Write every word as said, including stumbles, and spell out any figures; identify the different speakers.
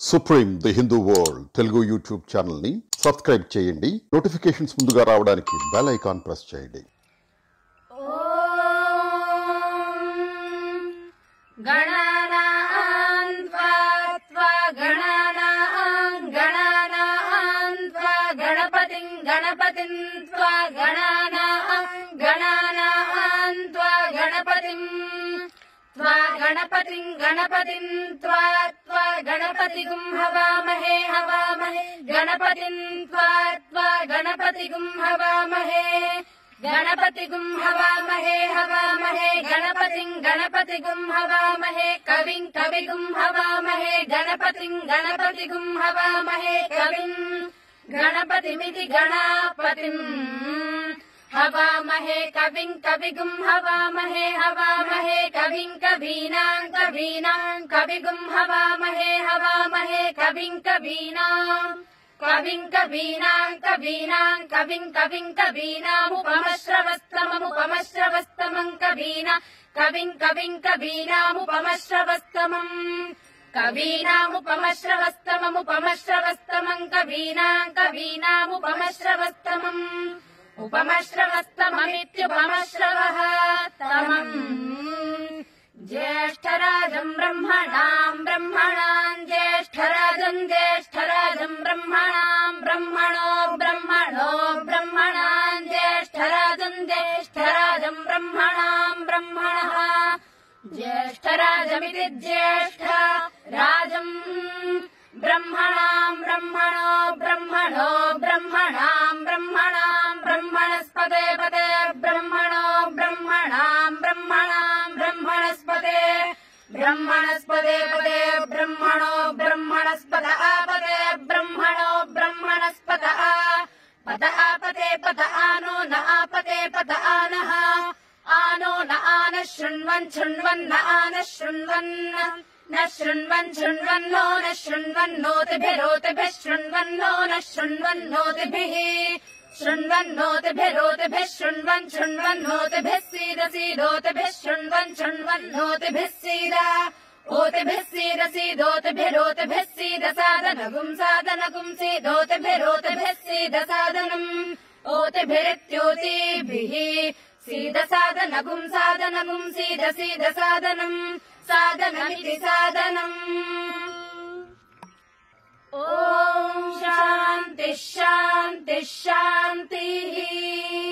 Speaker 1: Supreme the Hindu world Telugu YouTube channel ని subscribe చేయండి. Notifications ముందుగా రావడానికి బెల్ ఐకాన్ ప్రెస్ చేయండి.
Speaker 2: గణానాం త్వా గణానాం గణానాం త్వా గణపతిం గణపతిం త్వా గణానాం గణానాం త్వా గణపతిం త్వా గణపతిం గణపతిం త్వా త్వా గణపతిగుం హవామహే హవామహే గణపతిం త్వా త్వా గణపతిగుం హవామహే గణపతిగుం హవామహే హవామహే గణపతిం గణపతిగుం హవామహే కవిం కవిగుం హవామహే గణపతిం గణపతిగుం హవామహే కవిం గణపతిమితి గణపతిం హవామహే కవిం కవిగుం హవామహే హవామహే కవిం కవీనాం కవీనాం కవిగుం హవామహే హవామహే కవిం కవీనాం కవిం కవీనాం కవీనాం కవిం కవిం కవీనాముపమశ్రవస్తమముపమశ్రవస్తమం కవీనా కవిం కవిం కవీనాముపమశ్రవస్తమం కవీనాముపమశ్రవస్తమముపమశ్రవస్తమం కవీనాం కవీనాముపమశ్రవస్తమం ఉపమశ్రవస్తమమిత్యుపమశ్రవః తమం జ్యేష్ఠరాజం బ్రహ్మణాం బ్రహ్మణాం జ్యేష్ఠరాజం జ్యేష్ఠరాజం బ్రహ్మణాం బ్రహ్మణో బ్రహ్మణో బ్రహ్మణాం జ్యేష్ఠరాజం జ్యేష్ఠరాజం బ్రహ్మణాం బ్రహ్మణః జ్యేష్ఠరాజమితి జ్యేష్ఠ రాజం బ్రహ్మణాం బ్రహ్మణో బ్రహ్మణో బ్రహ్మణాం బ్రహ్మణాం బ్రహ్మణస్పతే పతే బ్రహ్మణో బ్రహ్మణాం బ్రహ్మణాం బ్రహ్మణస్పతే బ్రహ్మణస్పతే పతే బ్రహ్మణో బ్రహ్మణస్పత ఆపతే బ్రహ్మణో బ్రహ్మణస్పత పత ఆపతే పత ఆనో న ఆపతే పత ఆనః ఆనో న ఆన శృణ్వన్ శృణ్వన్ న ఆన శృణ్వన్ न शृण्वन् शृण्वन्नो न शृण्वन्नोतिभिरोतिभिः शृण्वन्नो न शृण्वन्नोतिभिः शृण्वन्नोतिभिरोतिभिः शृण्वन् शृण्वन्नोतिभिः सीद सीदोतिभिः शृण्वन् शृण्वन्नोतिभिः सीद ओतिभिः सीद सीदोतिभिरोतिभिः सीद सादनगुं सादनगुं सीदोतिभिरोतिभिः सीद सादनम् ओतिभिरित्योतिभिः सीद सादनगुं सादनगुं सीद सीद सादनम् साधनमिति साधनम् ॐ शान्तिः शान्तिः शान्तिः।